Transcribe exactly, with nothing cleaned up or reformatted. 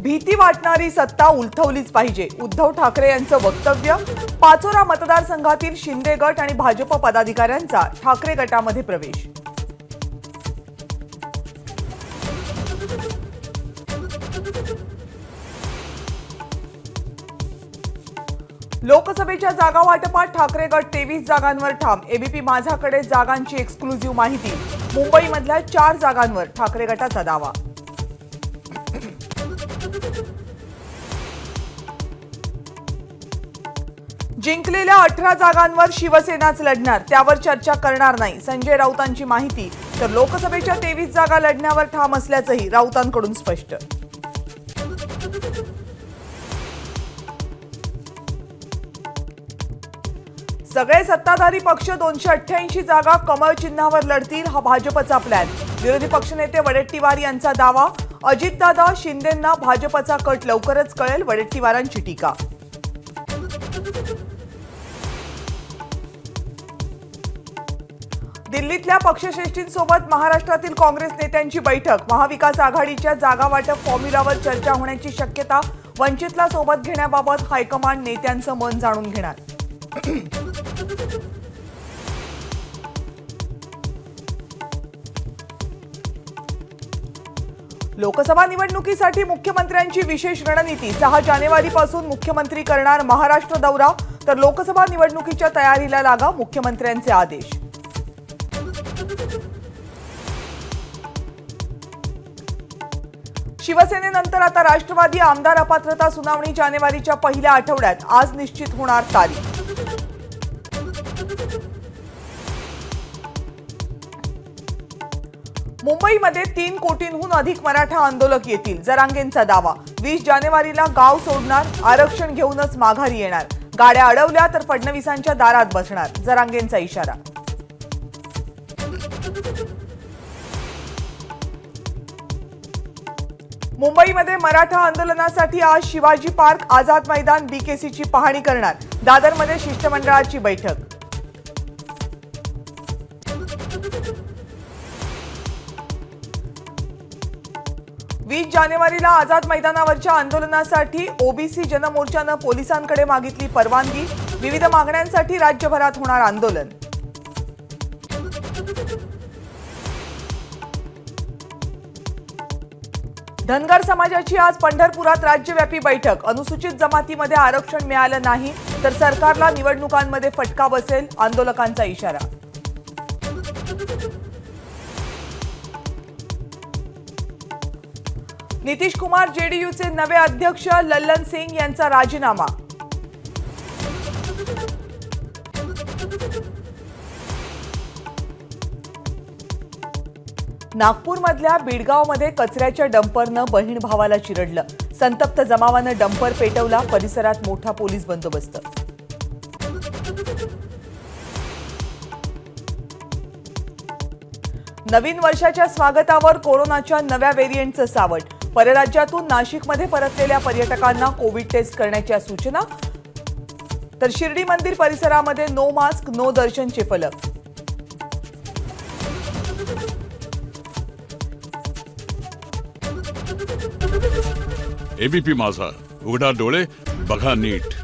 भीती वाटणारी सत्ता उलथवलीच पाहिजे, उद्धव ठाकरे यांचं वक्तव्य। पाचोरा मतदारसंघातील शिंदे गट आणि भाजप पदाधिकाऱ्यांचा ठाकरे गटामध्ये प्रवेश। लोकसभेच्या जागा वाटपात ठाकरे गट तेवीस जागांवर ठाम। एबीपी माझाकडे जागांची एक्सक्लुझिव्ह माहिती। मुंबईमधल्या चार जागांवर ठाकरे गटाचा दावा। जिंकलेल्या अठरा जागांवर शिवसेनाच लढणार, त्यावर चर्चा करणार नाही, संजय राऊतांची माहिती। तर लोकसभेच्या तेवीस जागा लढण्यावर ठाम असल्याचंही राऊतांकडून स्पष्ट। सगळे सत्ताधारी पक्ष दोनशे अठ्ठ्याऐंशी जागा कमळ चिन्हावर लढतील, हा भाजपचा प्लॅन। विरोधी पक्षनेते वडेट्टीवार यांचा दावा। अजितदादा शिंदेंना भाजपचा कट लवकरच कळेल, वडेट्टीवारांची टीका। दिल्लीतल्या पक्षश्रेष्ठींसोबत महाराष्ट्रातील काँग्रेस नेत्यांची बैठक। महाविकास आघाडीच्या जागा वाटप फॉर्म्युलावर चर्चा होण्याची शक्यता। वंचितला सोबत घेण्याबाबत हायकमांड नेत्यांचं मन जाणून घेणार। लोकसभा निवडणुकीसाठी मुख्यमंत्र्यांची विशेष रणनीती। सहा जानेवारीपासून मुख्यमंत्री करणार महाराष्ट्र दौरा, तर लोकसभा निवडणुकीच्या तयारीला लागा, मुख्यमंत्र्यांचे आदेश। शिवसेनेनंतर आता राष्ट्रवादी आमदार अपात्रता सुनावणी जानेवारीच्या पहिल्या आठवड्यात। आज निश्चित होणार तारीख। मुंबईमध्ये तीन कोटींहून अधिक मराठा आंदोलक येतील, जरांगेंचा दावा। वीस जानेवारीला गाव सोडणार, आरक्षण घेऊनच माघारी येणार। गाड्या अडवल्या तर फडणवीसांच्या दारात बसणार, जरांगेंचा इशारा। मुंबईमध्ये मराठा आंदोलनासाठी आज शिवाजी पार्क, आझाद मैदान, बीकेसीची पाहणी करणार। दादरमध्ये शिष्टमंडळाची बैठक। वीस जानेवारीला आझाद मैदानावरच्या आंदोलनासाठी ओबीसी जनमोर्चानं पोलिसांकडे मागितली परवानगी। विविध मागण्यांसाठी राज्यभरात होणार आंदोलन। धनगर समाजाची आज पंढरपुरात राज्यव्यापी बैठक। अनुसूचित जमातीमध्ये आरक्षण मिळालं नाही तर सरकारला निवडणुकांमध्ये फटका बसेल, आंदोलकांचा इशारा। नितीश कुमार जेडीयूचे नवे अध्यक्ष, लल्लन सिंग यांचा राजीनामा। नागपूरमधल्या बीडगावमध्ये कचऱ्याच्या डंपरनं बहीण भावाला चिरडलं। संतप्त जमावानं डंपर पेटवला, परिसरात मोठा पोलीस बंदोबस्त। नवीन वर्षाच्या स्वागतावर कोरोनाच्या नव्या व्हेरिएंटचं सावट। परराज्यातून नाशिकमध्ये परतलेल्या पर्यटकांना कोविड टेस्ट करण्याच्या सूचना। तर शिर्डी मंदिर परिसरामध्ये नो मास्क नो दर्शनचे फलक। एबीपी माझा, उघडा डोळे बघा नीट।